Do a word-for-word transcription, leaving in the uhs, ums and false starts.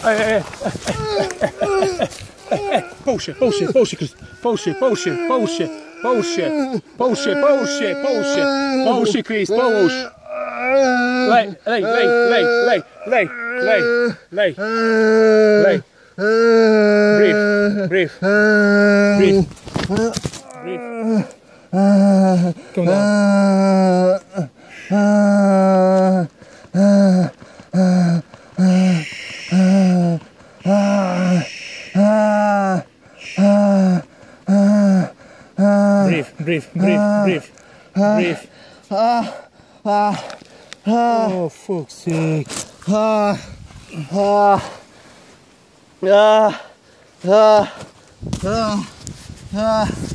Bullshit, bullshit, bullshit, bullshit, bullshit, bullshit, bullshit, bullshit, bullshit, bullshit, bullshit, Chris, bullshit. Lay, lay, lay, lay, lay, lay, lay, lay, lay. Breathe, breathe, breathe, breathe. Come down. Breathe, breathe, breathe, breathe, breathe. Oh, fuck's sake. Ah, ah, ah, ah, ah, ah.